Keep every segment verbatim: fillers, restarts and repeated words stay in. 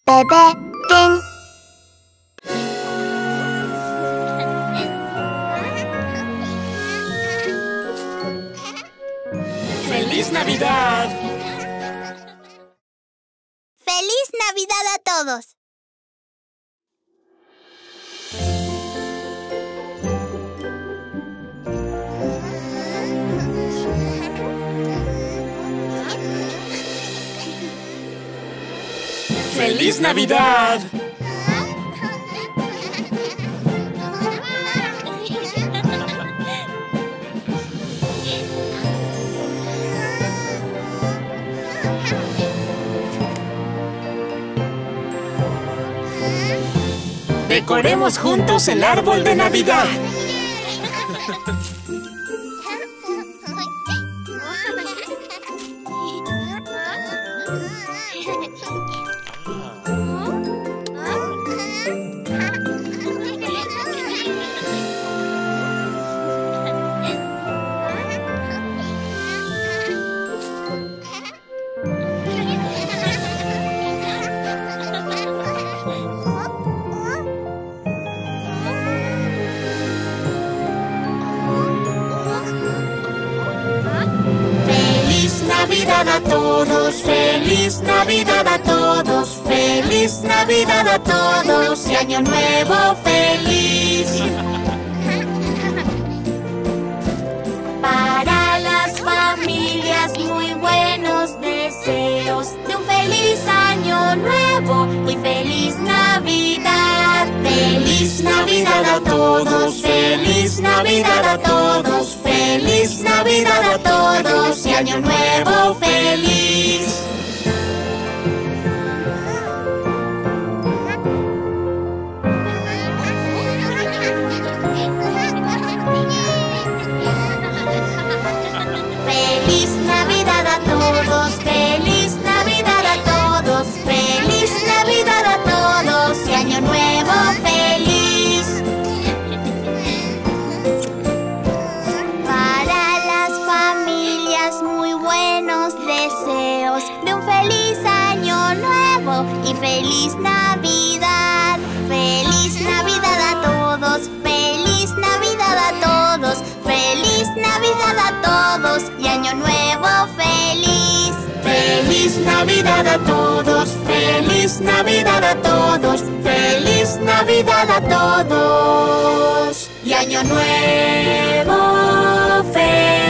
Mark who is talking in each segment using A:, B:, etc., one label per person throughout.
A: Bebé Pin.
B: ¡Feliz Navidad!
A: ¡Feliz Navidad a todos!
B: ¡Feliz Navidad! Decoremos juntos el árbol de Navidad.
C: Navidad a todos, feliz Navidad a todos, feliz Navidad a todos y Año Nuevo feliz. Para las familias muy buenos deseos de un feliz Año Nuevo y feliz Navidad. Feliz Navidad a todos, feliz Navidad a todos, feliz Navidad a todos y Año Nuevo feliz. Feliz Navidad a todos, feliz Navidad a todos, feliz Navidad a todos y Año Nuevo feliz. Para las familias muy buenos deseos de un feliz Año Nuevo y feliz Navidad. Feliz Navidad a todos, feliz Navidad a todos, feliz Navidad a todos y Año Nuevo feliz. Feliz Navidad a todos, feliz Navidad a todos, feliz Navidad a todos y Año Nuevo feliz.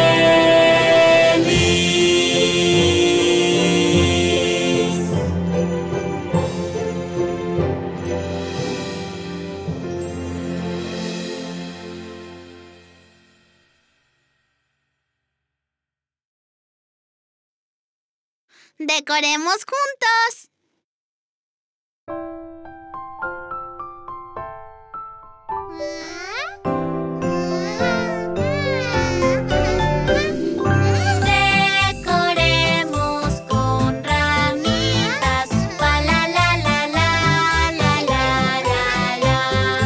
A: ¡Decoremos juntos!
C: Decoremos con ramitas, fa la la la la la la la la.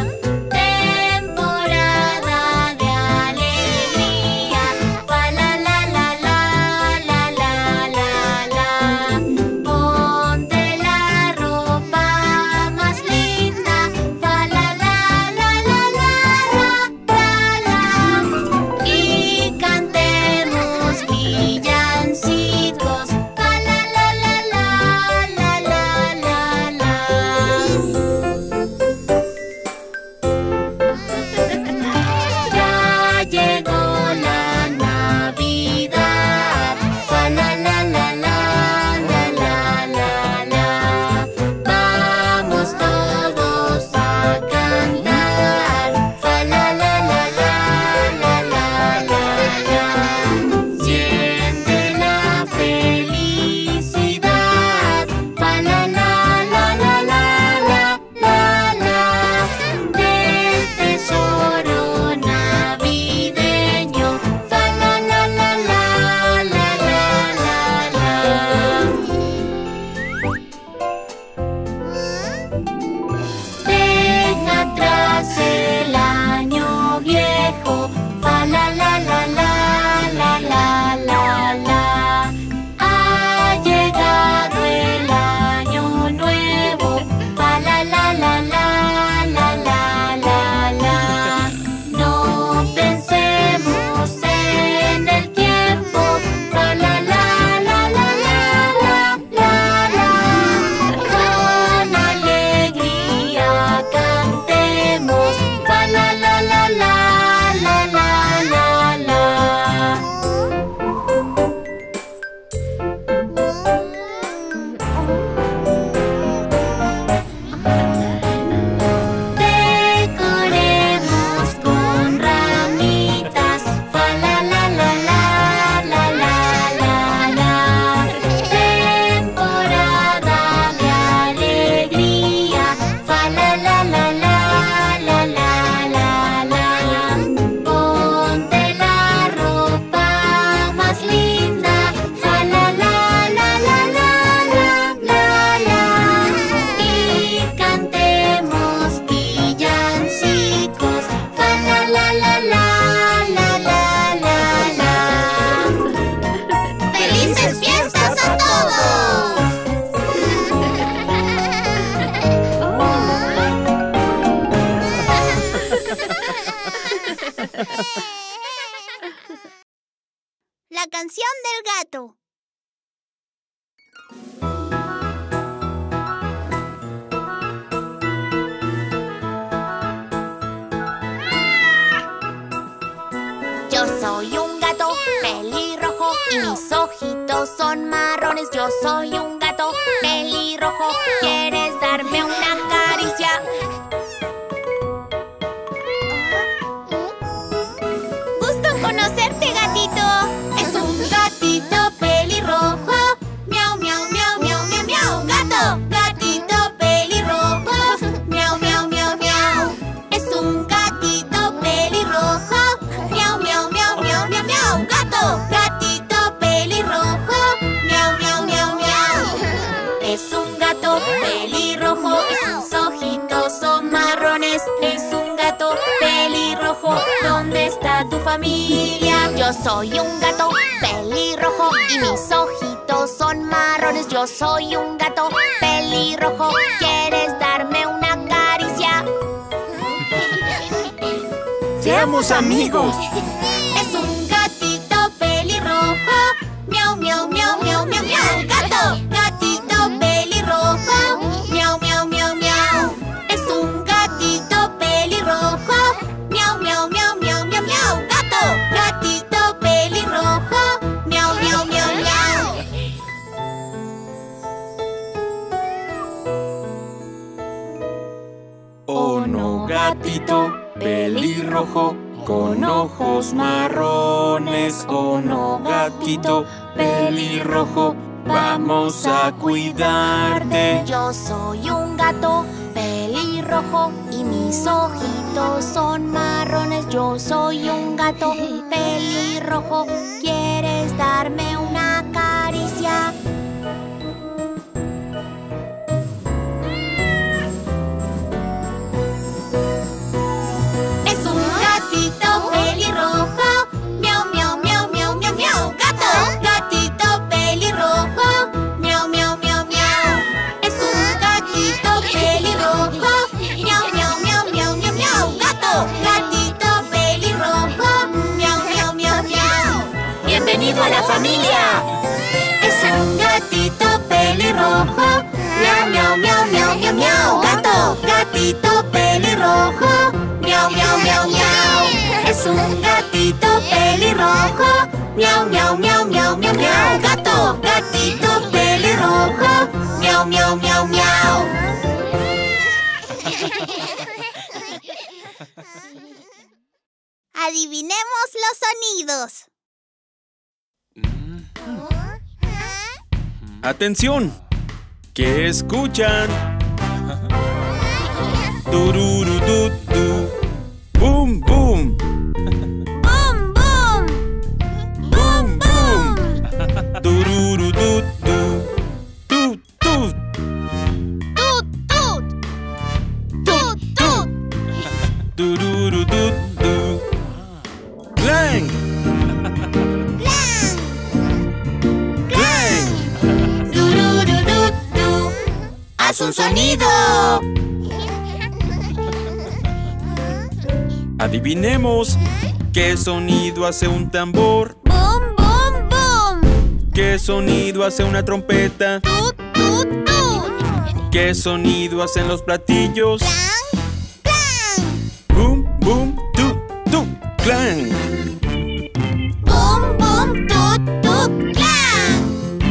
C: Temporada de alegría, fa la la la la la la la la. Ponte
A: canción del gato.
C: Yo soy un gato pelirrojo y mis ojitos son marrones. Yo soy un gato pelirrojo. ¿Quieres darme una caricia?
A: Gusto en conocerte, gatito.
C: Es un gatito pelirrojo. Miau, miau, miau, miau, miau, miau. Gato, gatito pelirrojo. Miau, miau, miau, miau. Es un gatito pelirrojo. Miau, miau, miau, miau, miau, miau. Gato, gatito pelirrojo. Miau, miau, miau, miau. Es un gato pelirrojo y sus ojitos son marrones. Es un gato pelirrojo. ¿Dónde está tu familia? Yo soy un gato pelirrojo y mis ojitos son marrones. Yo soy un gato pelirrojo. ¿Quieres darme una caricia?
B: ¡Seamos amigos!
C: Es un gatito pelirrojo. Miau, miau, miau, miau, miau, miau. Gato, gatito pelirrojo. Miau, miau, miau, miau. Es un gatito pelirrojo. Miau, miau, miau, miau, miau, miau. Gato, gatito pelirrojo. Miau, miau, miau, miau.
B: Oh no, gatito pelirrojo con ojos marrones. Oh no, gatito pelirrojo, vamos a cuidarte.
C: Yo soy un gato pelirrojo y mis ojitos son marrones. Yo soy un gato pelirrojo. ¿Quieres darme una caricia? Es un gatito pelirrojo. Miau, miau, miau, miau, miau, miau. Gato, gatito pelirrojo. Miau, miau, miau, miau. Es un gatito pelirrojo. Miau, miau, miau, miau, miau, miau. Gato, gatito pelirrojo. Miau, miau, miau, miau.
B: ¡Bienvenido a la familia!
C: Es un gatito pelirrojo. Miau, miau, miau, miau, miau, miau. Gato, gatito pelirrojo. Miau, miau, miau, miau. Es un gatito pelirrojo. Miau, miau, miau, miau, miau, miau. Gato, gatito pelirrojo. Miau, miau, miau, miau.
A: Adivinemos los sonidos.
B: ¡Atención! ¿Qué escuchan? Tururututú. ¡Bum, bum!
A: ¡Bum, bum! ¡Bum, bum!
B: Tururututú. ¡Tut, tut!
A: ¡Tut, tut! ¡Tut, tut!
B: Tururututú. ¡Clang! ¡Clang!
C: Turururutú. Haz un sonido.
B: Adivinemos. ¿Qué sonido hace un tambor?
A: ¡Bum, bum, bum!
B: ¿Qué sonido hace una trompeta?
A: ¡Tut, tut, tut!
B: ¿Qué sonido hacen los platillos?
A: ¡Clang!
B: Boom, boom, tu, tu, clang.
C: Bum, bum, tut, tut, clang.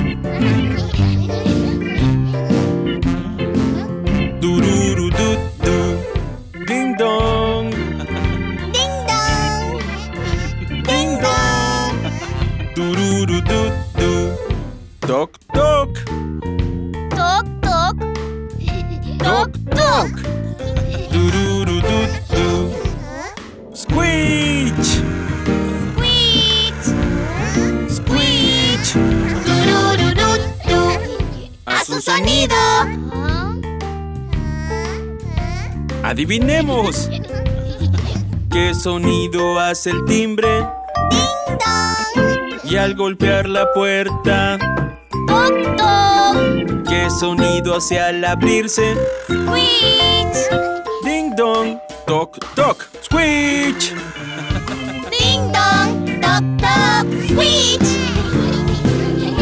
B: Tururu, tu, tu. Ding dong.
A: ¡Ding, dong!
B: Ding dong. Tururu, tu, tu. Toc, toc.
A: ¡Toc, toc!
B: Toc, toc. Tururu, tu, tu. Squeech.
A: ¡Squeech!
B: Squeech.
C: Turururutú. Haz un sonido.
B: Adivinemos. ¿Qué sonido hace el timbre?
A: ¡Ding, dong!
B: Y al golpear la puerta,
A: ¡Toc, toc!
B: ¿qué sonido hace al abrirse?
A: ¡Squeech!
B: Ding dong, toc, toc, squeech.
C: Ding dong, toc, toc, switch.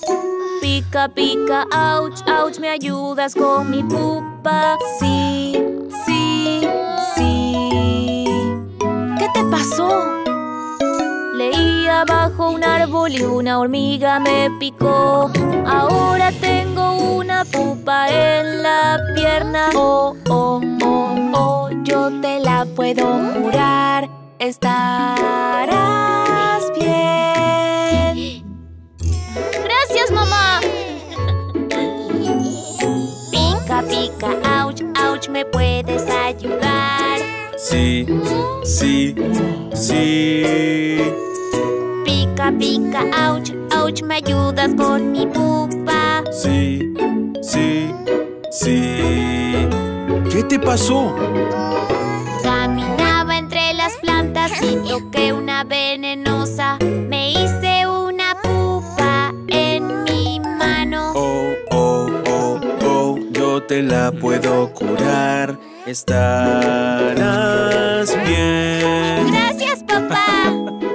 D: Pica, pica, ouch, ouch, ¿me ayudas con mi pupa? Sí, sí, sí. ¿Qué te pasó? Leía bajo un árbol y una hormiga me picó. Ahora tengo una pupa en la pierna. Oh, oh, oh, oh, yo te la puedo curar. Estarás bien. ¡Gracias, mamá! Pica, pica, ouch, ouch, ¿me puedes ayudar?
B: Sí, sí, sí.
D: Pica, pica, ouch, ouch, ¿me ayudas con mi pupa?
B: Sí, sí, sí. ¿Qué te pasó?
A: Caminaba entre las plantas y toqué una venenosa. Me hice una pupa en mi mano.
B: Oh, oh, oh, oh, yo te la puedo curar. Estarás bien.
A: ¡Gracias, papá!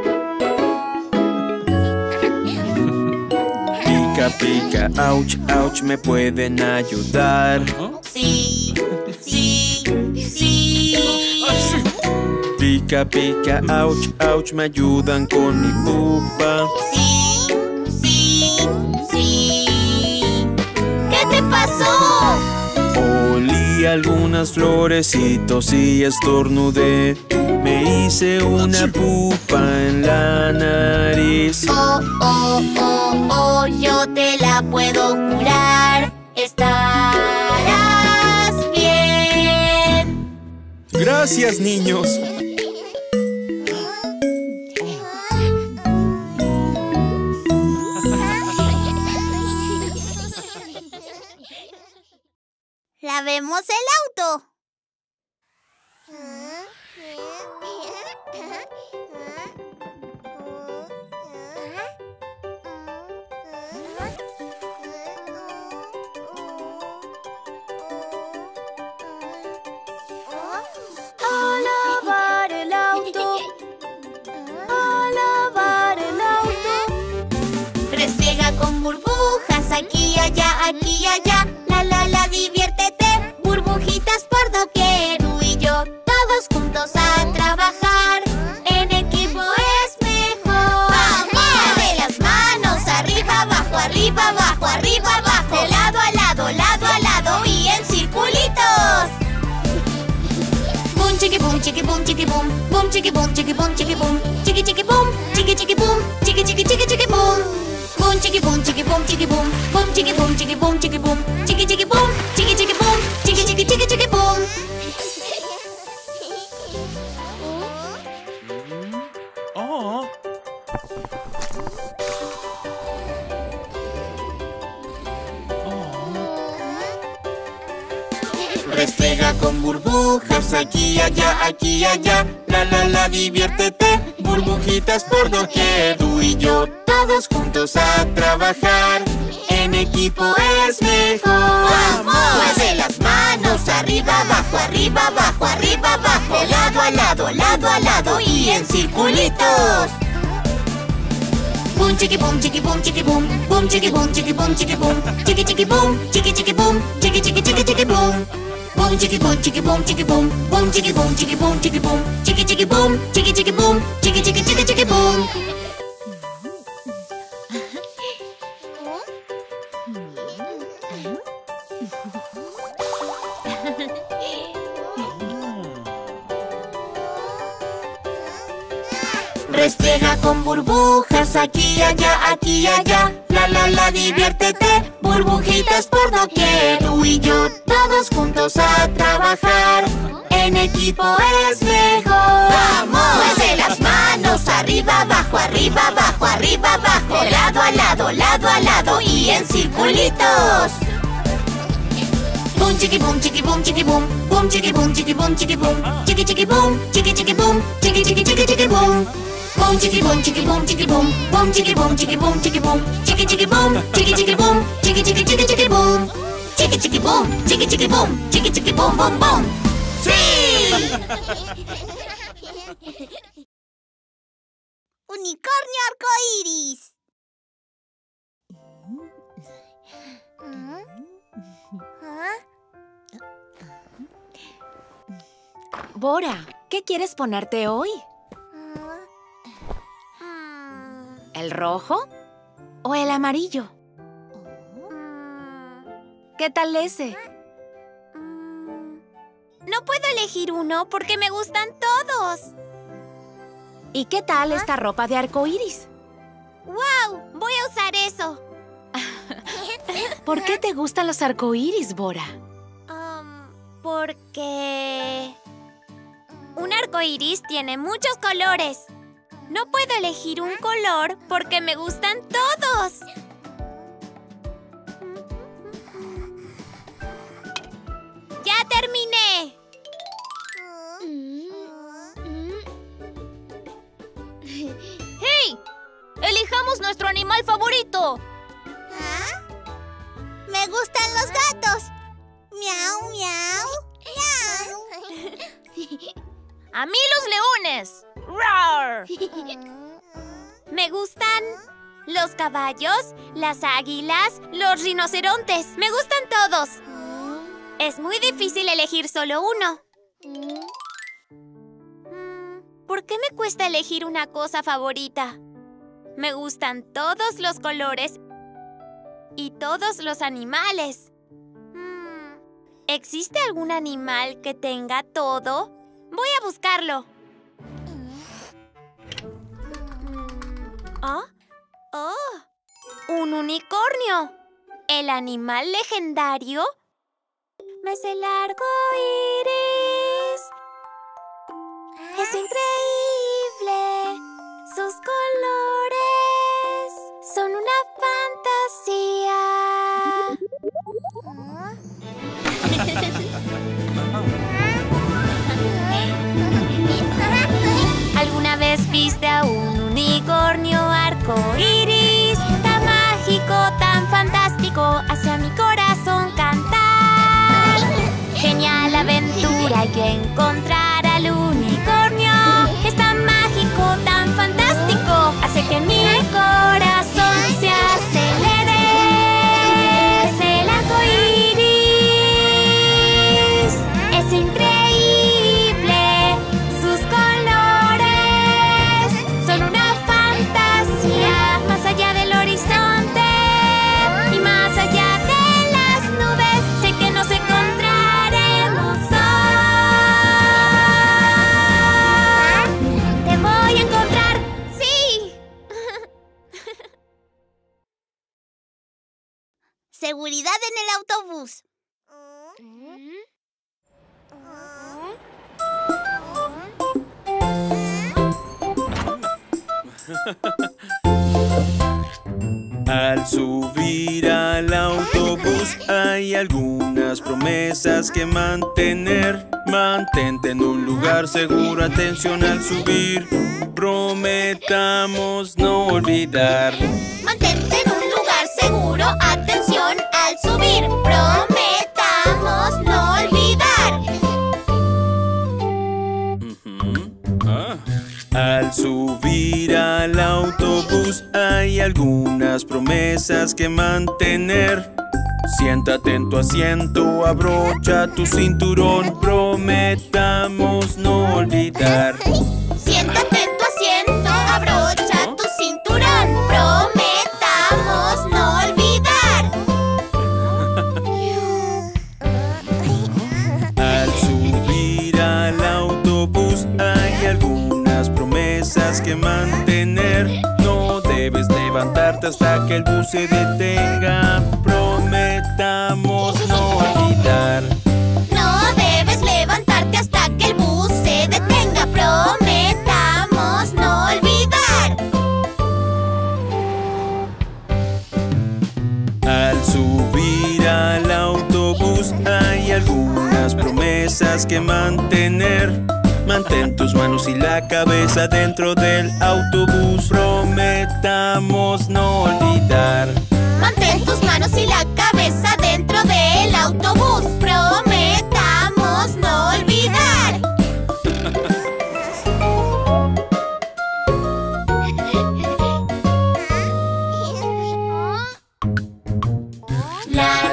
B: Pica, pica, ouch, ouch, ¿me pueden ayudar?
A: Sí, sí, sí.
B: Pica, pica, ouch, ouch, ¿me ayudan con mi pupa?
A: Sí, sí, sí. ¿Qué te pasó?
B: Olí algunas flores y tosí y estornudé. Me hice una pupa en la nariz.
A: Oh, oh, oh, oh, yo te la puedo curar. Estarás bien.
B: Gracias, niños.
C: ¡Lavemos el auto!
D: A lavar el auto. A lavar el auto.
A: Restriega con burbujas aquí y allá, aquí y allá. La, la, la, diviértete. Burbujitas por doquier. Tú y yo, todos juntos a trabajar. En equipo es mejor. ¡Vamos! Mueve las manos arriba, abajo, arriba, abajo, arriba, abajo. De lado a lado, lado a lado y en circulitos. Boom, chiqui, boom, chiqui, boom, chiqui, boom. Boom, chiqui, boom, chiqui, boom, chiqui, boom. Chiqui, chiqui, boom, chiqui, chiqui, boom. Chiqui, chiqui, chiqui, chiqui, boom. Boom, chiqui, boom, chiqui, boom, chiqui, boom. Boom, chiqui, boom, chiqui, boom, chiqui, boom. Chiqui, chiqui, boom, chiqui, chiqui, boom. Chiqui, chiqui, chiqui, chiqui, boom.
B: Oh.
A: Restriega con burbujas aquí y allá, aquí y allá. La, la, la, diviértete. Burbujitas por doquier. Tú y yo, todos juntos a trabajar. En equipo es mejor. ¡Vamos! Mueve las manos arriba, abajo, arriba, abajo, arriba, abajo. De lado a lado, lado a lado y en circulitos. Boom, chiqui, boom, chiqui, boom, chiqui, boom. Boom, chiqui, boom, chiqui, boom, chiqui, boom. Chiqui, chiqui, boom, chiqui, chiqui, boom. Chiqui, chiqui, chiqui, chiqui, boom. Boom, chiqui, boom, chiqui, boom, chiqui, boom. Boom, chiqui, boom, chiqui, boom, chiqui, boom. Chiqui, chiqui, boom, chiqui, chiqui, boom. Chiqui, chiqui, chiqui, chiqui, boom. Restriega con burbujas aquí y allá, aquí y allá. La, la, la, diviértete. Burbujitas por doquier. Tú y yo, todos juntos a trabajar. En equipo es mejor. ¡Vamos! Mueve las manos arriba, abajo, arriba, abajo, arriba, abajo. De lado a lado, lado a lado y en circulitos. Boom, chiqui, boom, chiqui, boom, chiqui, boom. Boom, chiqui, boom, chiqui, boom, chiqui, boom. Chiqui, chiqui, boom, chiqui, chiqui, boom. Chiqui, chiqui, chiqui, chiqui, boom. Boom, chiqui, boom, chiqui, boom, chiqui, boom. Boom, chiqui, boom, chiqui, boom, chiqui, boom. Chiqui, chiqui, boom, chiqui, chiqui, boom. Chiqui, chiqui, chiqui, chiqui, boom. Chiqui, chiqui, boom, chiqui, chiqui, boom. Chiqui, chiqui, boom, boom, boom. ¡Sí!
C: Unicornio arcoíris.
E: Bora, ¿qué quieres ponerte hoy? ¿El rojo o el amarillo? ¿Qué tal ese?
A: No puedo elegir uno porque me gustan todos.
E: ¿Y qué tal esta ropa de arco iris?
A: ¡Wow! Voy a usar eso.
E: ¿Por qué te gustan los arcoíris, Bora?
A: Um, porque... un arco iris tiene muchos colores. No puedo elegir un color porque me gustan todos. ¡Ya terminé!
D: ¡Hey! ¡Elijamos nuestro animal favorito!
C: ¿Ah? ¡Me gustan los gatos! ¡Miau, miau! ¡Miau!
D: ¡A mí los leones! ¡Rar!
A: Me gustan los caballos, las águilas, los rinocerontes. Me gustan todos. Es muy difícil elegir solo uno. ¿Por qué me cuesta elegir una cosa favorita? Me gustan todos los colores y todos los animales. ¿Existe algún animal que tenga todo? Voy a buscarlo. ¿Ah? ¡Oh! ¡Un unicornio! ¿El animal legendario? ¡Ves el arco iris! ¡Es increíble! ¡Sus colores son una fantasía! ¿Alguna vez viste a un unicornio arco iris? Tan mágico, tan fantástico, hacia mi corazón cantar. Genial aventura hay que encontrar al unicornio. Es tan mágico, tan fantástico, hace que mi corazón se acelere. Es el arco iris, es increíble. Sus colores son una fantasía. Más allá del horizonte y más allá de las nubes, sé que nos encontraremos hoy. Te voy a encontrar, sí.
C: Seguridad en el autobús.
B: Al subir al autobús hay algunas promesas que mantener. Mantente en un lugar seguro, atención al subir. Prometamos no olvidar.
C: Mantente en un lugar seguro, atención al subir. Prometamos no olvidar.
B: Ujú. Ah. Al subir al autobús hay algunas promesas que mantener. Siéntate en tu asiento, abrocha tu cinturón. Prometamos no olvidar.
C: Siéntate en tu asiento, abrocha tu cinturón. Prometamos no olvidar.
B: Al subir al autobús hay algunas promesas que mantener. No debes levantarte hasta que el bus se detenga. Prometamos no olvidar.
C: No debes levantarte hasta que el bus se detenga. Prometamos no olvidar.
B: Al subir al autobús hay algunas promesas que mantener. Mantén tus manos y la cabeza dentro del autobús. Prometamos no olvidar.
C: Mantén tus manos y la cabeza dentro del autobús. Prometamos no olvidar. La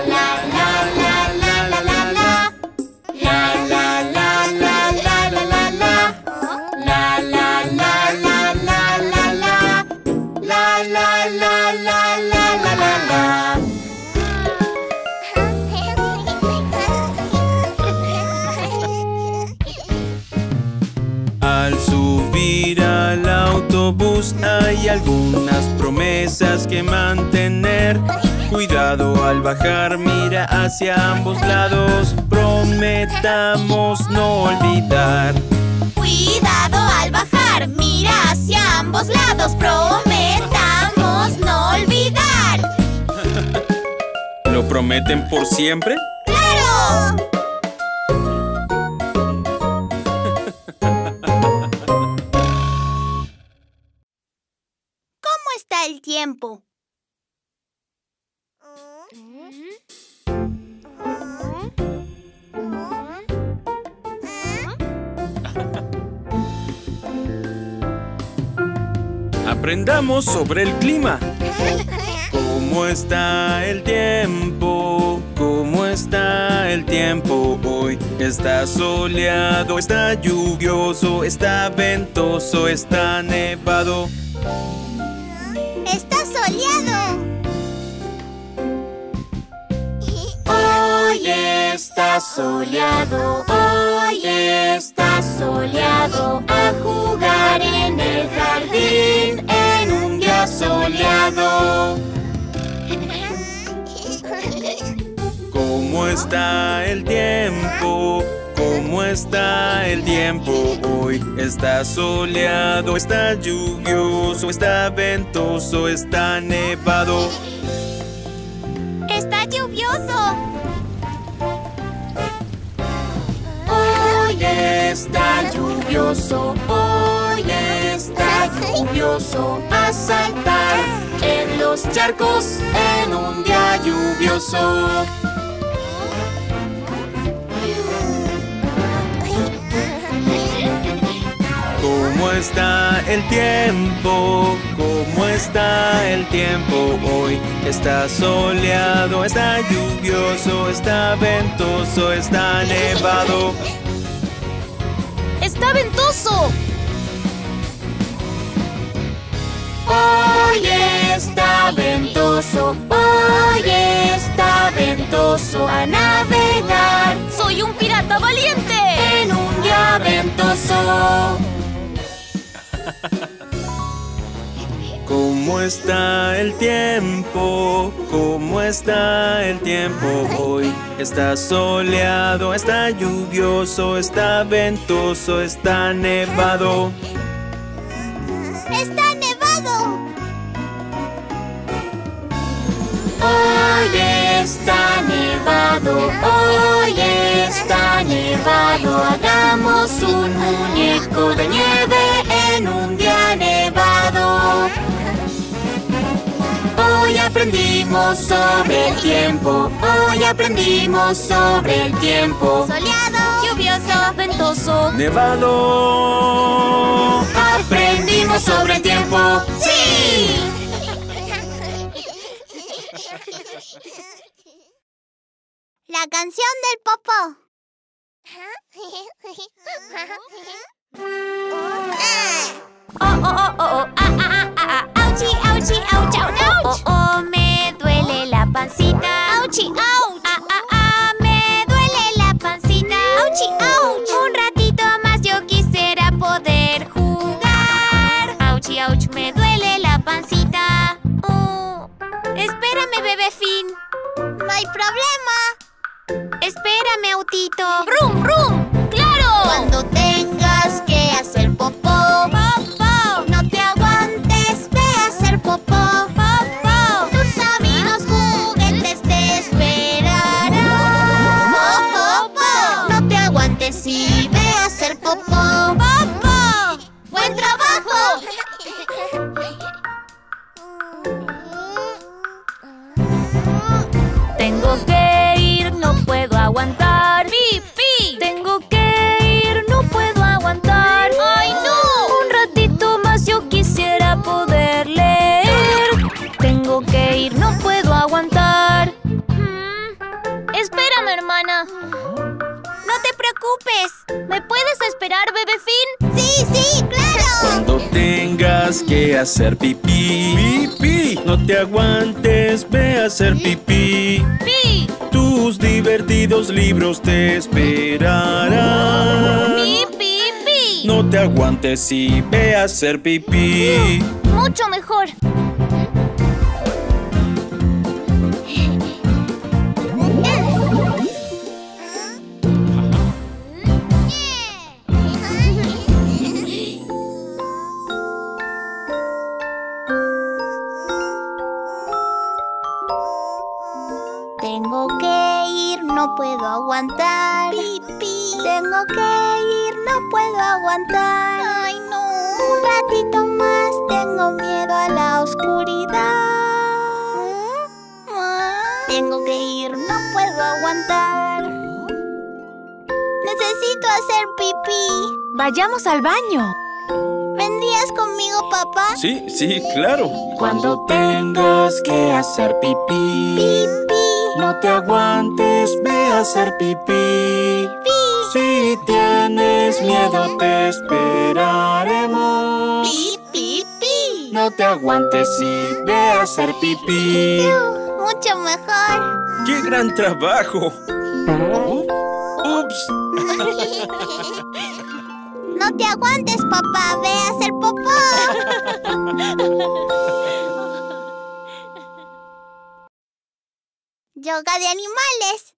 B: autobús hay algunas promesas que mantener. Cuidado al bajar, mira hacia ambos lados. Prometamos no olvidar.
C: Cuidado al bajar, mira hacia ambos lados. Prometamos no olvidar.
B: ¿Lo prometen por siempre?
C: ¡Claro! ¿Cómo está el tiempo?
B: Aprendamos sobre el clima. ¿Cómo está el tiempo? ¿Cómo está el tiempo hoy? Está soleado, está lluvioso, está ventoso, está nevado.
C: Está soleado.
D: Hoy está soleado, hoy está soleado. A jugar en el jardín en un día soleado.
B: ¿Cómo está el tiempo? ¿Cómo está el tiempo hoy? Está soleado, está lluvioso, está ventoso, está nevado.
C: Está lluvioso.
D: Hoy está lluvioso, hoy está lluvioso. A saltar en los charcos en un día lluvioso.
B: ¿Cómo está el tiempo? ¿Cómo está el tiempo hoy? Está soleado, está lluvioso, está ventoso, está nevado.
E: ¡Está ventoso!
D: Hoy está ventoso, hoy está ventoso. A navegar
E: ¡Soy un pirata valiente!
D: en un día ventoso.
B: ¿Cómo está el tiempo? ¿Cómo está el tiempo hoy? Está soleado, está lluvioso, está ventoso, está nevado.
C: Está nevado.
D: Hoy está nevado, hoy está nevado. Hagamos un muñeco de nieve en un día nevado. Hoy aprendimos sobre el tiempo, hoy aprendimos sobre el tiempo.
C: Soleado.
E: Lluvioso, ventoso.
B: ¡Nevado!
D: Aprendimos sobre el tiempo. ¡Sí!
C: La canción del popó.
A: Oh, oh, oh, oh, oh, ah, ah, ah, ah, ah, auchi, auchi, ouch, ouch, ouch. Oh, oh, me duele la pancita. Auchi, ouch. Ah, ah, ah, me duele la pancita. Auchi, ouch. Un ratito más yo quisiera poder jugar. Auchi, ouch, me duele la pancita. Oh, espérame, bebé Fin.
C: No hay problema.
A: Espérame, autito.
E: ¡Brum, brum! ¡Claro!
C: Cuando tengas que hacer popó,
A: Popó,
C: no te aguantes, ve a hacer popó.
A: popó.
C: Tus amigos juguetes te esperarán. Popó, no te aguantes y ve a hacer popó.
A: Popó.
C: ¡Buen trabajo!
E: Tengo que ir, no puedo aguantar.
A: Pipí.
E: Tengo que ir, no puedo aguantar.
A: ¡Ay, no!
E: Un ratito más yo quisiera poder leer. Tengo que ir, no puedo aguantar.
A: Mm,
E: Espérame, hermana.
A: no te preocupes.
E: ¿Me puedes esperar, bebé Fin?
C: Sí, sí, claro.
B: Cuando tengas que hacer pipí, pipí, no te aguantes, ve a hacer pipí.
E: ¡Pi!
B: Tus divertidos libros te esperarán.
E: ¡Pi, pi, pi!
B: No te aguantes y ve a hacer pipí.
C: Mucho mejor. Tengo que ir, no puedo aguantar. Pipí. Tengo que ir, no puedo aguantar. Ay, no. Un ratito más, tengo miedo a la oscuridad. Tengo que ir, no puedo aguantar. Necesito hacer pipí.
E: Vayamos al baño.
C: ¿Vendrías conmigo, papá?
B: Sí, sí, claro.
D: Cuando tengas que hacer pipí,
C: Pipí.
D: no te aguantes, ve a hacer pipí. Si tienes miedo, te esperaremos.
C: Pipí. Pipí.
D: No te aguantes y ve a hacer pipí.
C: Mucho mejor.
B: ¡Qué gran trabajo! ¡Ups!
C: No te aguantes, papá. Ve a hacer popó. Yoga de animales.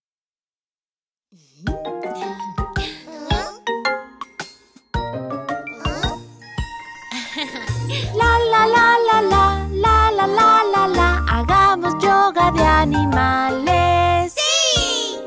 E: La la la la la la la la la la. Hagamos yoga de animales.
C: ¡Sí!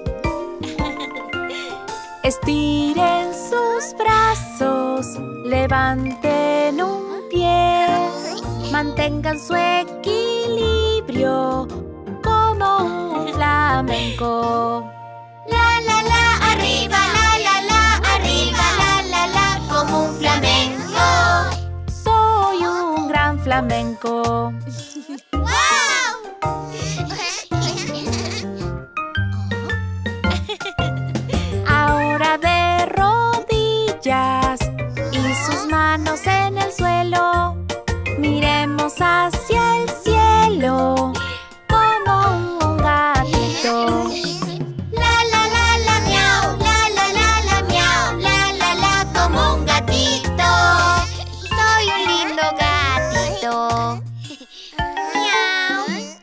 E: Estiren sus brazos, levanten un pie, mantengan su equilibrio como un flamenco.
C: La la la, arriba, la la la, arriba, la la la, como un flamenco.
E: Soy un gran flamenco.
C: ¡Wow!
E: Ahora de rodillas y sus manos en el suelo, miremos hacia el cielo como un gatito.
C: La la la la, miau, la la la la, miau, la la la, como un gatito. Soy un lindo gatito. Miau,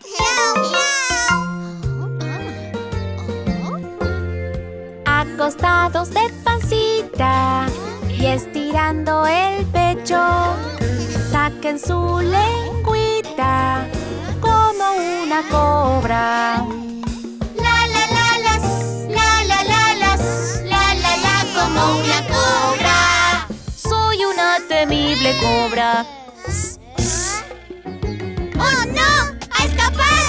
C: miau, miau.
E: Acostados de pancita y estirando el pecho, saquen su lengüita como una cobra.
C: La la la las, la la la las, la la la, como una cobra.
E: Soy una temible cobra.
C: ¡Oh, no! ¡A escapar!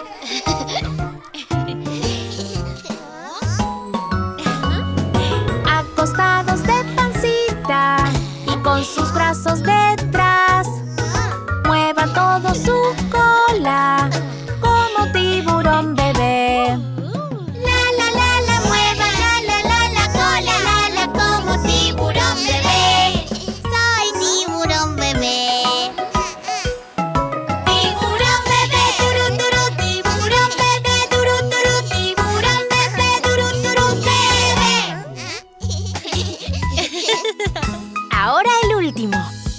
E: Acostados de pancita y con sus brazos detrás, muevan todo su cola como tiburón bebé.
C: La la la la, mueva la la la la cola, la la, como tiburón bebé. Soy tiburón bebé. Tiburón bebé, turu turu, tiburón bebé, turu turu, tiburón bebé, turu turu, bebé.
E: Ahora el último.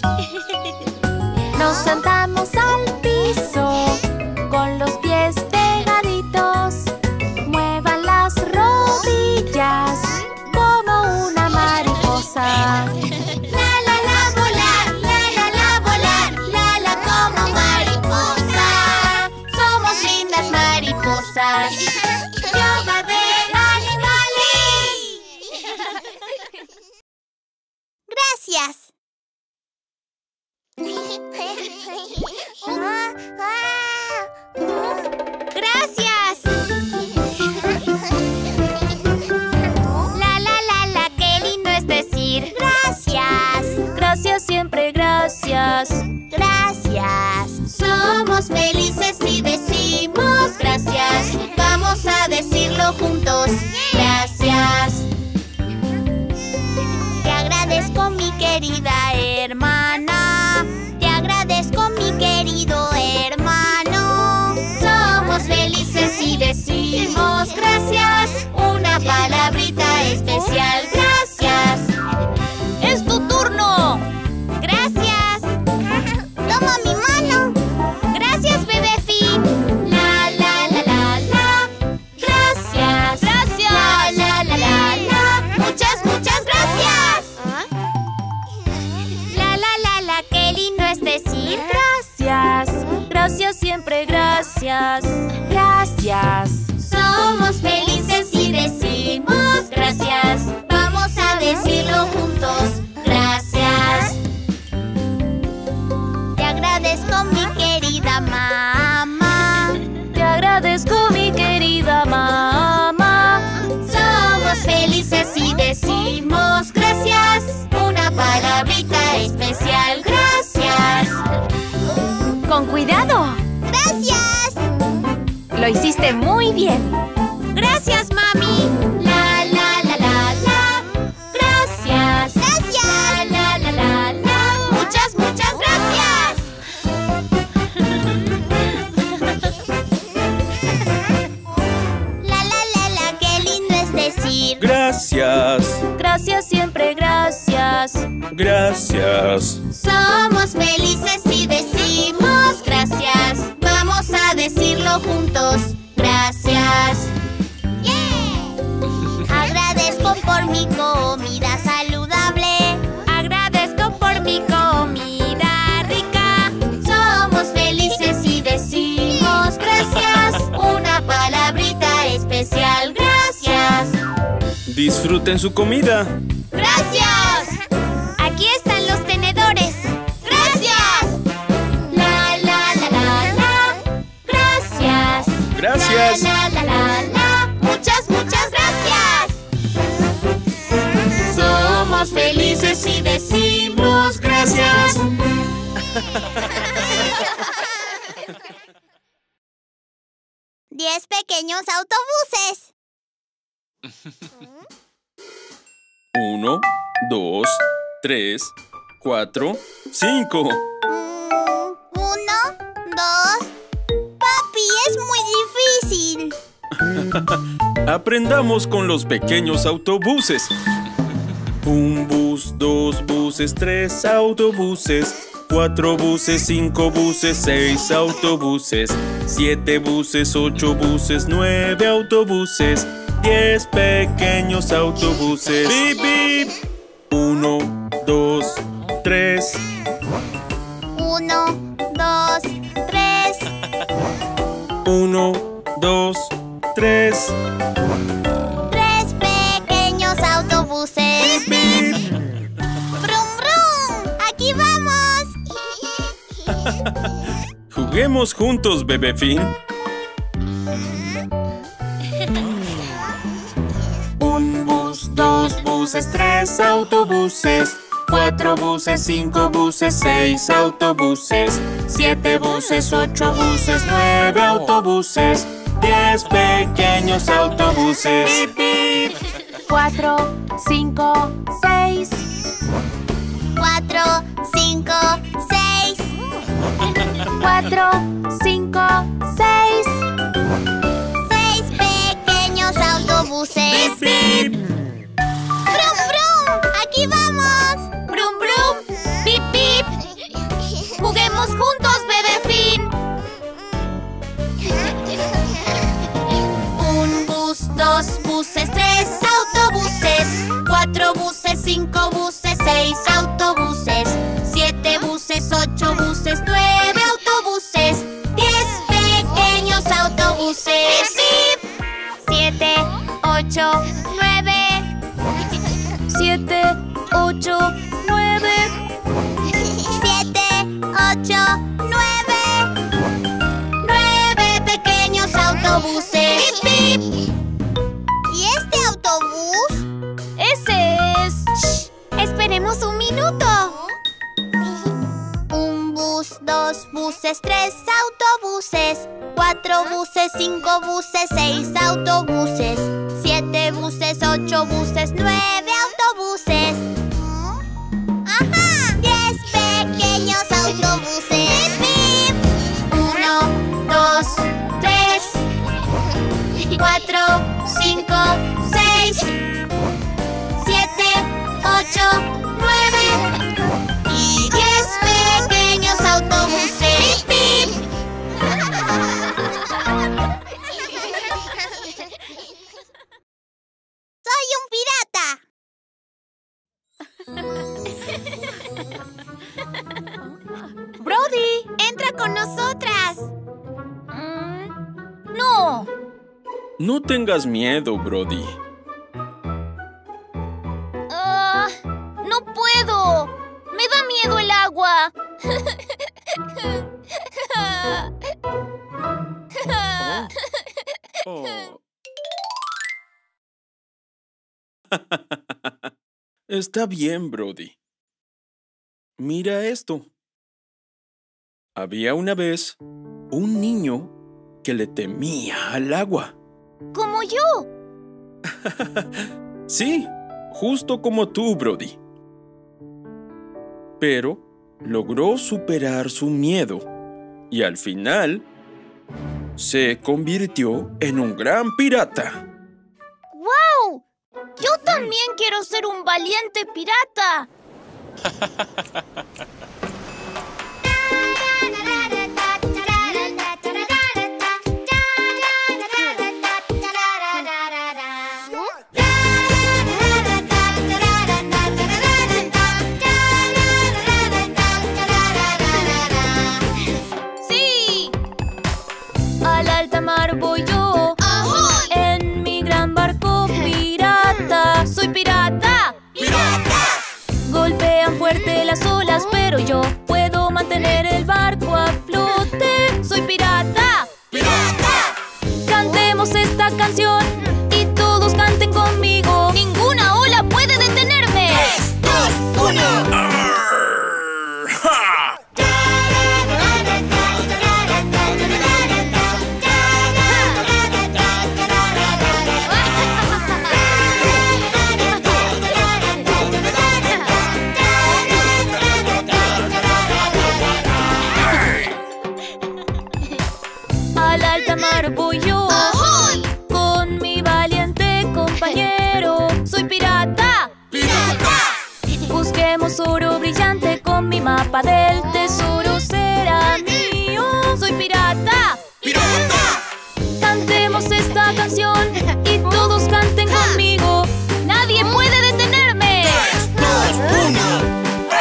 E: Nos sentamos al piso con los pies pegaditos. Muevan las rodillas como una mariposa.
C: La la la, volar, la la la, volar, la la, como mariposa. Somos lindas mariposas. Yoga de animales. Gracias. Gracias. La la la la, qué lindo es decir gracias.
E: Gracias, siempre gracias.
C: Gracias. Somos felices y decimos gracias. Vamos a decirlo juntos. Gracias. Te agradezco, mi querida hermana. Te agradezco, mi querido hermano. Somos felices y decimos gracias. Una palabrita especial. Gracias.
E: Esto Gracias, siempre gracias.
B: Gracias.
C: Somos felices y decimos gracias. Vamos a decirlo juntos. Gracias. Agradezco por mi comida saludable.
A: Agradezco por mi comida rica.
C: Somos felices y decimos gracias. Una palabrita especial. Gracias.
B: Disfruten su comida.
C: Gracias.
A: Aquí están los tenedores.
C: Gracias. La la la la la. Gracias.
B: Gracias.
C: La la la la la. Muchas, muchas gracias. Somos felices y decimos gracias. Diez pequeños autobuses.
B: Uno, dos, tres, cuatro, cinco.
C: Mm, uno, dos. Papi, es muy difícil.
B: Aprendamos con los pequeños autobuses. Un bus, dos buses, tres autobuses. Cuatro buses, cinco buses, seis autobuses. Siete buses, ocho buses, nueve autobuses. Diez pequeños autobuses. ¡Bip, bip! Uno, dos, tres.
C: Uno, dos, tres.
B: Uno, dos, tres.
C: Tres pequeños autobuses.
B: ¡Bip!
C: ¡Brum, brum! ¡Aquí vamos!
B: Juguemos juntos, Bebé Finn. Un bus, dos buses, tres autobuses. Cuatro buses, cinco buses, seis autobuses. Siete buses, ocho buses, nueve autobuses. Diez pequeños autobuses. ¡Bip, bip!
E: Cuatro, cinco, seis.
C: Cuatro, cinco, seis.
E: Cuatro, cinco, seis.
C: Seis pequeños autobuses.
B: ¡Bip, bip!
C: ¡Brum, brum! ¡Aquí vamos!
A: Brum, brum. Pip, pip. Juguemos juntos, Bebé Finn.
C: Un bus, dos buses, tres autobuses. Cuatro buses, cinco buses, seis autobuses. Siete buses, ocho buses, nueve autobuses. Diez pequeños autobuses.
A: Siete, ocho, nueve.
E: Siete, ocho, nueve.
C: Siete, ocho, nueve. Nueve pequeños autobuses.
A: Pip, pip.
C: ¿Y este autobús?
E: Ese es.
A: Shh, esperemos un minuto.
C: Un bus, dos buses, tres autobuses. Cuatro buses, cinco buses, seis autobuses. Siete buses, ocho buses, nueve autobuses. ¡Ajá! Diez pequeños autobuses. ¡Pip! Uno, dos, tres. Cuatro, cinco, seis. Siete, ocho, nueve. Y diez pequeños autobuses. ¡Pip! ¡Soy un pirata!
A: Brody, entra con nosotras.
E: Mm, no.
B: No tengas miedo, Brody.
E: Ah, no puedo. Me da miedo el agua.
B: Oh. Está bien, Brody. Mira esto. Había una vez un niño que le temía al agua.
E: Como yo.
B: Sí, justo como tú, Brody. Pero logró superar su miedo y al final se convirtió en un gran pirata.
E: ¡Wow! Yo también quiero ser un valiente pirata.
D: ¡Sí! Al alta mar voy yo.
C: ¡Ahoy!
D: En mi gran barco pirata. ¡Soy pirata!
C: ¡Pirata!
D: Golpean fuerte las olas, pero yo puedo mantener el barco a flote. ¡Soy pirata!
C: ¡Pirata!
D: Cantemos esta canción y todos canten conmigo. ¡Ninguna ola puede detenerme!
C: ¡Tres, dos, uno!
D: Al alta mar voy yo.
C: ¡Ahoy!
D: Con mi valiente compañero. ¡Soy pirata!
C: ¡Pirata!
D: Busquemos oro brillante con mi mapa del tesoro. Será mío. ¡Soy pirata!
C: ¡Pirata!
D: Cantemos esta canción y todos canten conmigo. ¡Nadie puede detenerme!
C: ¡Tres, dos, uno!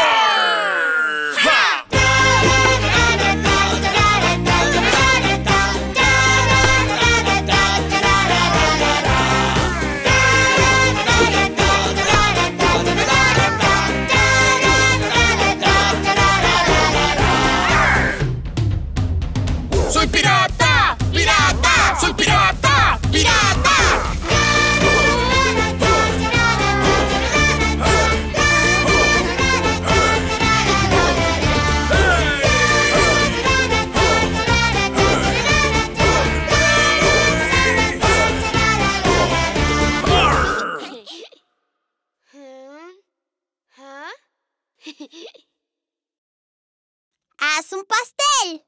C: ¡Soy pirata! ¡Pirata! ¡Soy pirata! ¡Pirata! ¡Haz un pastel!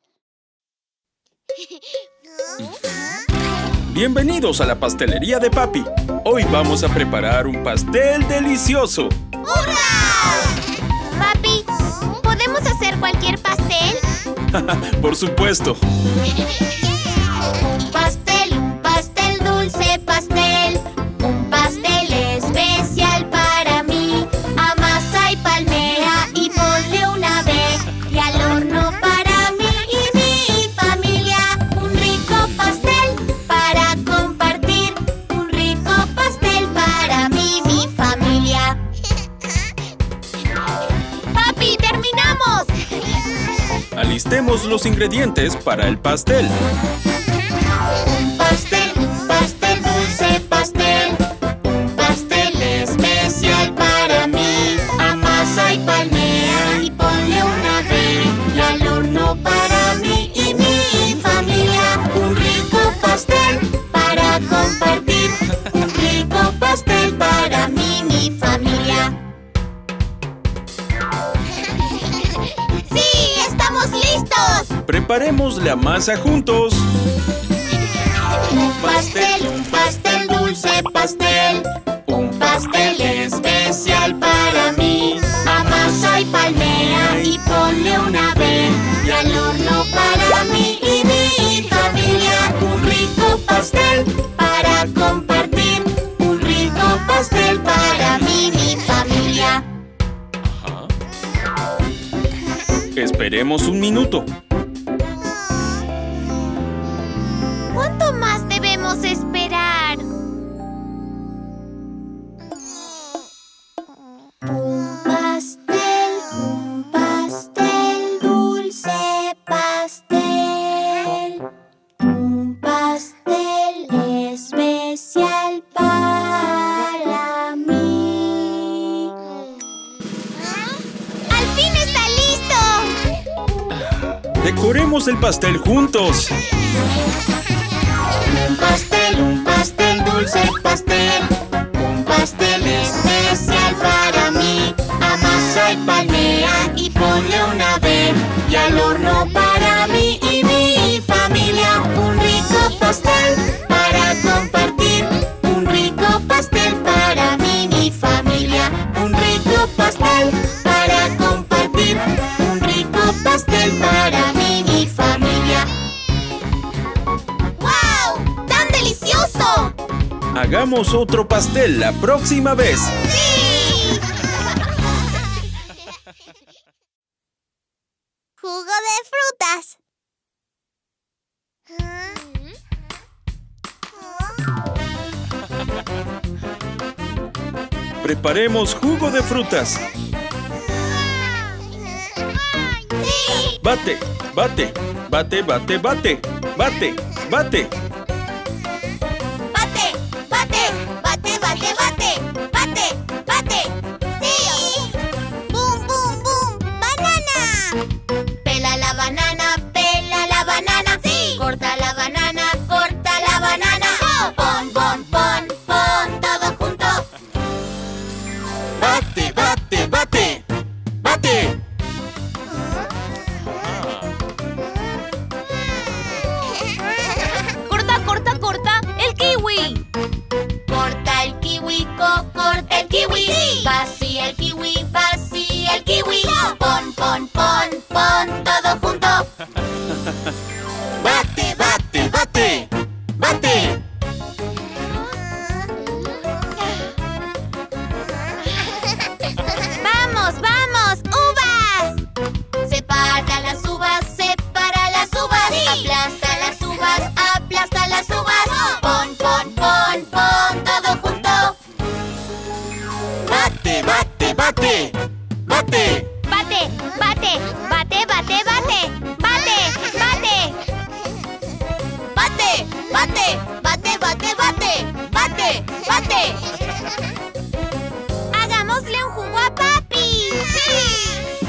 B: Bienvenidos a la pastelería de Papi. Hoy vamos a preparar un pastel delicioso.
C: ¡Hurra!
A: Papi, ¿podemos hacer cualquier pastel?
B: Por supuesto.
A: Un pastel, un pastel dulce, pastel. Un pastel especial para mí. Amasa y palmea y ponle una B. Y al horno para mí y mi familia. Un rico pastel para compartir. Un rico pastel para mí y mi familia. ¡Papi, terminamos!
B: Alistemos los ingredientes para el pastel.
A: Un pastel, un pastel dulce, pastel. Un pastel especial para mí. Amasa y palmea y ponle una B. Y al horno para mí y mi familia. Un rico pastel para compartir. Un rico pastel para mí y mi familia. ¡Sí! ¡Estamos listos!
B: Preparemos la masa juntos.
A: Un pastel, un pastel dulce, pastel. Un pastel especial para mí. Amasa y palmea y ponle una B. Y al horno para mí y mi familia. Un rico pastel para compartir. Un rico pastel para mí y mi familia.
B: Esperemos un minuto.
A: ¿Cuánto más debemos esperar? Un pastel, un pastel dulce, pastel. Un pastel especial para mí. ¡Al fin está listo!
B: Decoremos el pastel juntos.
A: Un pastel, un pastel dulce, pastel. Un pastel especial para mí. Amasa y palmea y ponle una B. Y al horno para mí y mi familia. Un rico pastel para compartir. Un rico pastel para mí.
B: Hagamos otro pastel la próxima vez.
C: ¡Sí! Jugo de frutas.
B: Preparemos jugo de frutas.
C: ¡Sí!
B: Bate, bate, bate, bate, bate, bate, bate.
C: ¡Bate! ¡Bate! ¡Bate, bate, bate! ¡Bate! ¡Bate! ¡Sí! ¡Bum, bum, bum! ¡Banana! Pela la banana, pela la banana. ¡Sí! Corta la banana, corta la banana. Pon, pon, pon, pon, todo junto.
B: Bate, bate, bate, bate.
E: Corta, corta, corta el kiwi.
C: Corta el kiwi, co, corta el kiwi. ¡Sí! Vacía el kiwi, vacía el kiwi. Pon, pon, pon, pon, todo junto.
B: Bate, bate, bate, bate.
A: ¡Vamos, vamos! ¡Uvas!
C: Separa las uvas, separa las uvas. ¡Sí! Aplasta las uvas, aplasta las uvas. Pon, pon, pon, pon, todo junto.
B: Bate, bate, bate, bate.
A: ¡Bate, bate, bate, bate, bate! ¡Bate, bate!
C: Bate, bate, bate, bate, bate, bate, bate.
A: ¡Hagámosle un jugo a Papi!
C: ¡Sí!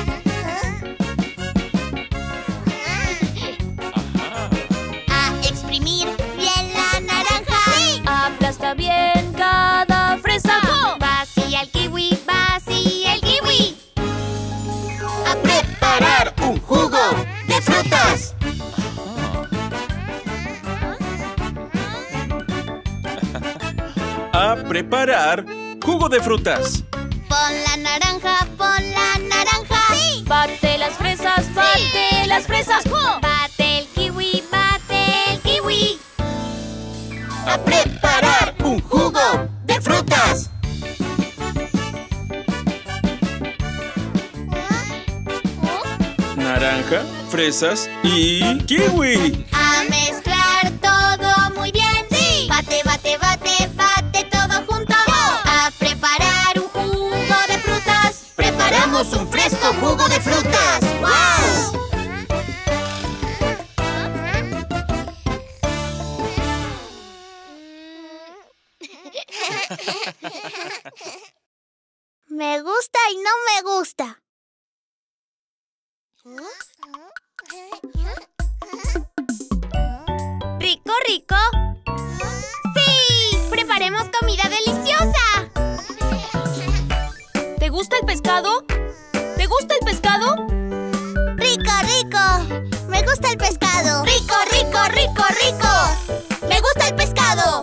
C: A exprimir bien la naranja. ¡Sí!
E: Aplasta bien cada fresa.
A: Vacía el kiwi, vacía el kiwi.
C: A preparar
B: Un jugo
C: de frutas.
B: A preparar jugo de frutas.
C: Pon la naranja, pon la naranja. ¡Sí!
E: Bate las fresas, bate las fresas.
A: Bate el kiwi, bate el kiwi.
B: A preparar un jugo de frutas. Naranja, fresas y kiwi.
C: A mezclar todo muy bien. ¡Sí! Bate, bate, bate, bate todo junto. A preparar un jugo de frutas. Preparamos un fresco jugo de frutas. ¡Wow! Me gusta y no me gusta.
A: ¿Rico, rico? ¡Sí! ¡Preparemos comida deliciosa!
E: ¿Te gusta el pescado? ¿Te gusta el pescado?
C: ¡Rico, rico! ¡Me gusta el pescado! ¡Rico, rico, rico, rico! ¡Me gusta el pescado!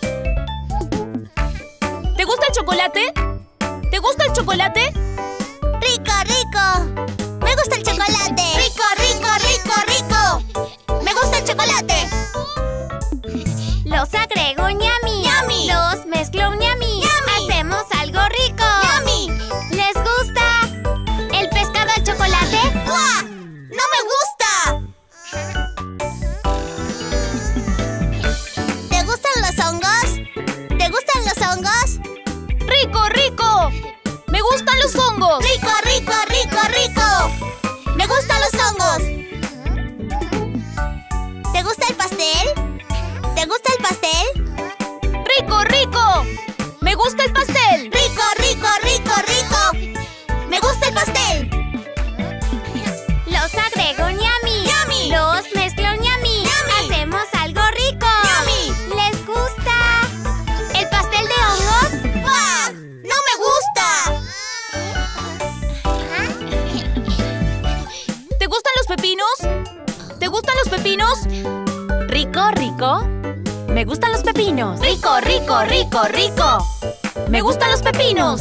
E: ¿Te gusta el chocolate? ¿Te gusta el chocolate?
C: ¡Rico, rico! ¡Me gusta el chocolate! ¡Rico, rico, rico, rico! ¡Me gusta el chocolate!
A: Los agrego ñami.
C: ¡Yummy!
A: Los mezclo ñami.
C: ¡Yummy!
A: Hacemos algo rico.
C: ¡Yummy!
A: ¿Les gusta el pescado al chocolate?
C: ¡Buah! ¡No me gusta! ¿Te gustan los hongos? ¿Te gustan los hongos?
E: ¡Rico, rico! ¡Me gustan los hongos!
C: ¡Rico, rico, rico, rico! ¡Me gustan los hongos! ¿Te gusta el pastel? ¿Te gusta el pastel?
E: ¡Rico, rico! ¡Me gusta el pastel!
C: ¡Rico, rico, rico, rico! ¡Me gusta el pastel!
A: Los agrego ñami.
C: ¡Yummy!
A: Los mezclo ñami.
C: ¡Yummy!
A: Hacemos algo rico.
C: ¡Yummy!
A: ¿Les gusta el pastel de hongos?
C: ¡Buah! ¡No me gusta!
E: ¿Te gustan los pepinos? ¿Te gustan los pepinos?
A: Rico, rico. Me gustan los pepinos.
E: Rico, rico, rico, rico. Me gustan los pepinos.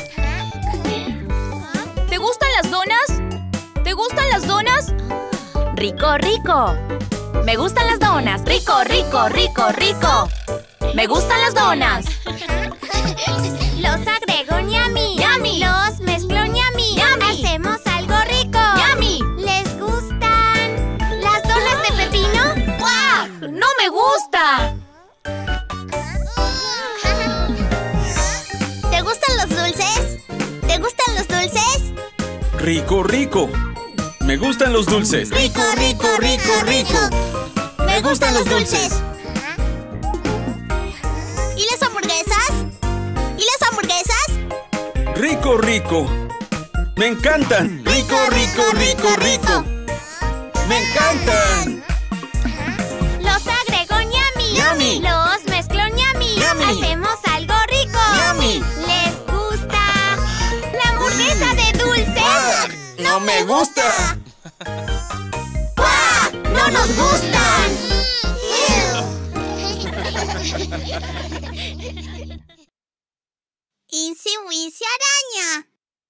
E: ¿Te gustan las donas? ¿Te gustan las donas?
A: Rico, rico. Me gustan las donas.
E: Rico, rico, rico, rico.
D: Me gustan las donas.
A: Los agrego ñami.
D: Yummy.
A: Los mezclo ñami.
D: Yummy.
A: Hacemos algo rico.
D: Yummy.
A: ¿Les gustan las donas de pepino?
D: ¡Guau! ¡No me gusta!
C: ¿Te gustan los dulces? ¿Te gustan los dulces?
B: Rico, rico. Me gustan los dulces.
C: Rico, rico, rico, rico. Me gustan los dulces. ¿Y las hamburguesas? ¿Y las hamburguesas?
B: Rico, rico. Me encantan. Rico, rico, rico, rico. Me encantan.
A: Los agrego ñami.
B: Yummy.
A: Los mezclo ñami.
B: Yummy.
A: Hacemos algo rico.
B: Yummy.
A: ¿Les gusta la hamburguesa de dulces?
B: No me gusta.
A: ¡Guau! ¡No nos gustan!
C: Incy Wincy Araña.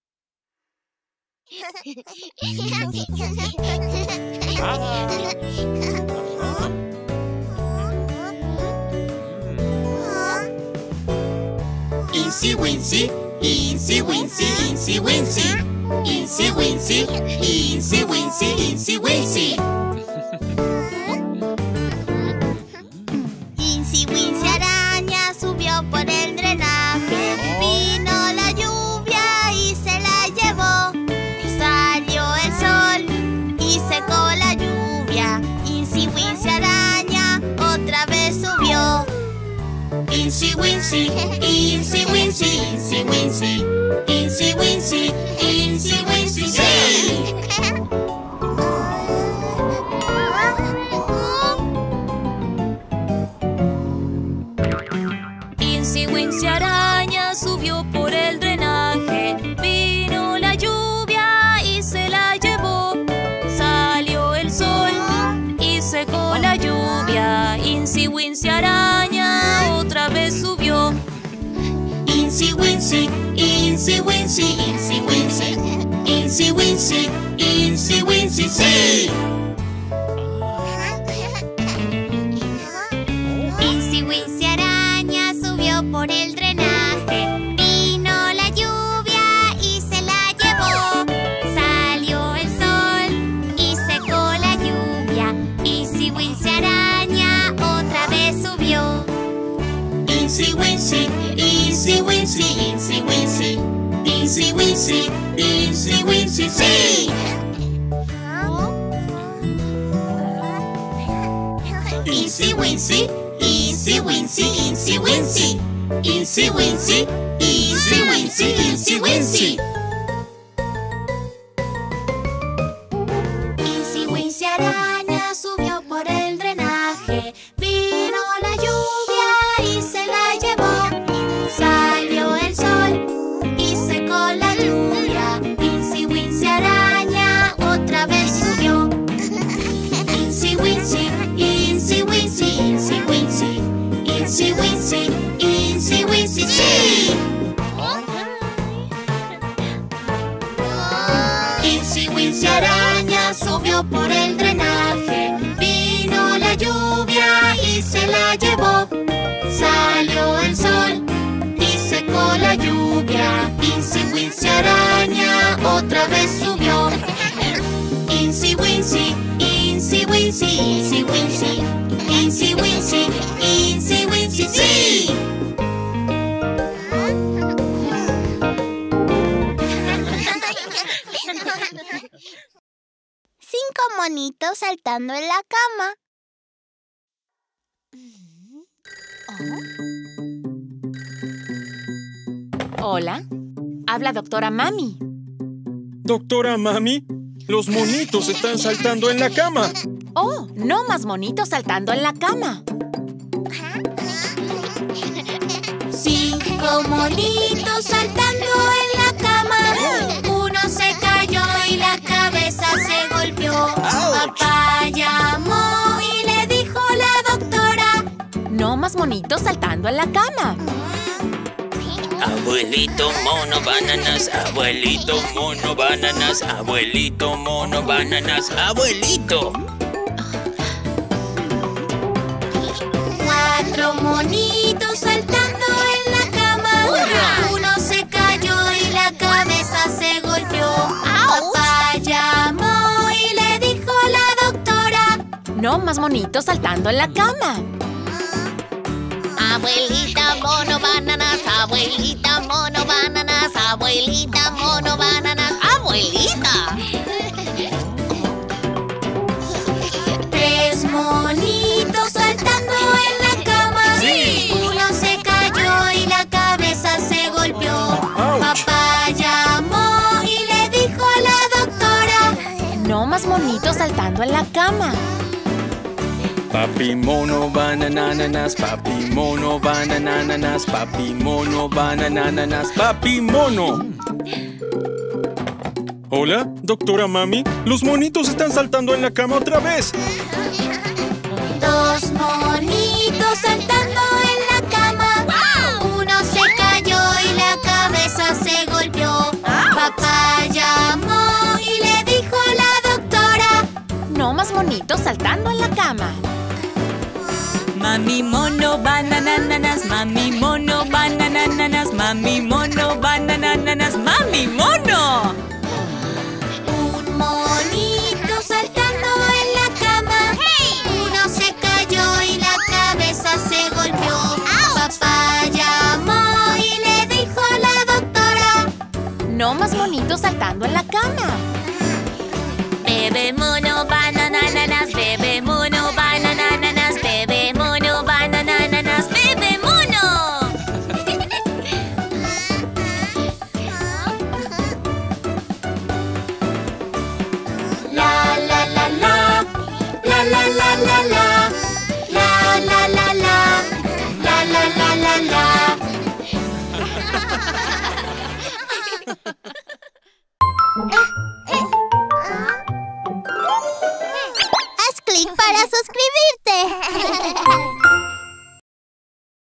F: Incy Wincy, Incy Wincy, Incy Wincy. Incy Wincy, Incy Wincy, Incy Wincy.
C: Incy Wincy Araña subió por el drenaje. Vino la lluvia y se la llevó. Salió el sol y secó la lluvia. Incy Wincy Araña otra vez subió.
F: Incy Wincy, Incy Wincy, Incy Wincy. Incy Wincy, Incy Wincy, sí.
E: Incy Wincy Araña subió por el drenaje. Vino la lluvia y se la llevó. Salió el sol y secó la lluvia. Incy Wincy Araña otra vez subió.
F: Incy Wincy, Incy Wincy, Incy Wincy. Incy Wincy, Incy Wincy, sí.
A: Incy Wincy Araña subió por el drenaje. Vino la lluvia y se la llevó. Salió el sol y secó la lluvia. Incy Wincy Araña otra vez subió.
F: Incy Wincy, Incy Wincy, Incy Wincy. Incy Wincy, Incy Wincy, sí. Incy Wincy, Incy Wincy, Incy Wincy. Incy Wincy, Incy Wincy, Incy Wincy.
A: Incy Wincy Araña subió por el drenaje. Vino la lluvia y se la llevó. Salió el sol y secó la lluvia. Incy Wincy Araña otra vez subió.
F: Incy Wincy, Incy Wincy, Incy Wincy. Incy Wincy, Incy Wincy, sí. Incy Wincy Araña subió por el drenaje. Vino la lluvia y se la llevó. Salió el sol y secó la lluvia. Incy Wincy Araña otra vez subió. Incy Wincy, Incy Wincy, Incy Wincy. Incy Wincy, Incy Wincy, sí.
C: Cinco monitos saltando en la cama.
D: Hola, habla doctora Mami.
B: Doctora Mami, los monitos están saltando en la cama.
D: Oh, no más monitos saltando en la cama.
A: Cinco monitos saltando en la cama. Uno se cayó y la cabeza se golpeó. Papá llamó y le dijo la doctora:
D: No más monitos saltando en la cama.
G: Abuelito mono bananas, abuelito mono bananas, abuelito mono bananas, abuelito.
A: Cuatro
F: Cuatro monitos saltando en la cama. Uno se cayó y la cabeza se golpeó. Papá llamó y le dijo la doctora:
A: No más monitos saltando en la cama.
C: Abuelita mono bananas, abuelita mono bananas, abuelita mono bananas, abuelita.
F: Tres monitos saltando en la cama. Uno se cayó y la cabeza se golpeó. Papá llamó y le dijo a la doctora:
A: No más monitos saltando en la cama.
B: Papi mono banananas, papi mono banananas, papi mono banananas, papi mono. Hola, doctora Mami. Los monitos están saltando en la cama otra vez.
F: Dos monitos saltando en la cama. Uno se cayó y la cabeza se golpeó. Papá llamó y le dijo a la doctora:
A: No más monitos saltando en la cama.
E: Mami mono banananas, mami mono banananas, mami mono banananas, mami mono.
F: Un monito saltando en la cama. Uno se cayó y la cabeza se golpeó. Papá llamó y le dijo a la doctora:
A: No más monitos saltando en la cama.
D: Bebe mono banananas, bebe mono banananas, bebe mono banananas, bebe mono.
F: La la la la, la la la la la, la la la la, la la la la la.
C: Haz clic para suscribirte.